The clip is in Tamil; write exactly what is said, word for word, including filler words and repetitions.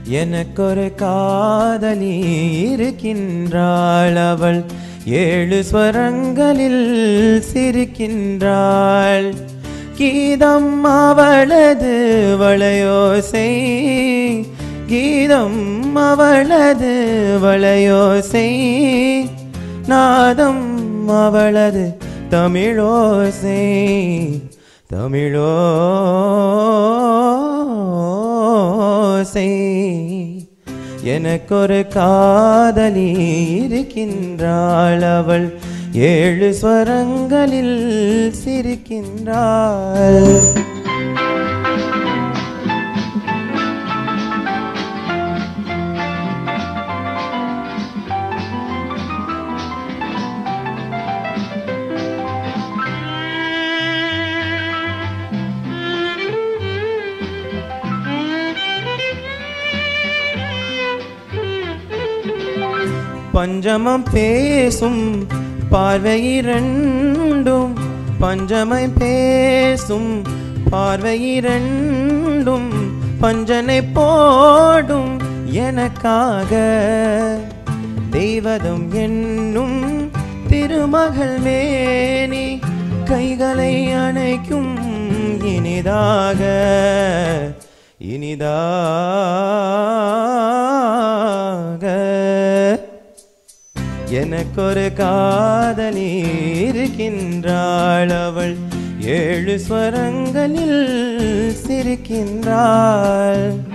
எனக்கொரு காதலி இருக்கின்றாள் அவள் ஏழு ஸ்வரங்களில் சிரிக்கின்றாள் கீதம் அவளது வளையோசை கீதம் அவளது வளையோசை நாதம் அவளது தமிழோசை தமிழோசை எனக்கொரு காதலி இருக்கின்றாள் அவள் ஏழு ஸ்வரங்களில் சிரிக்கின்றாள் பஞ்சமம் பேசும் பார்வையிரண்டும் பஞ்சமை பேசும் பார்வையிரண்டும் பஞ்சனை போடும் எனக்காக தெய்வதம் என்னும் திருமகள் மேனி கைகளை அணைக்கும் இனிதாக இனிதாக எனக்கொரு காதலி இருக்கின்றாள் அவள் ஏழு ஸ்வரங்களில் சிரிக்கின்றாள்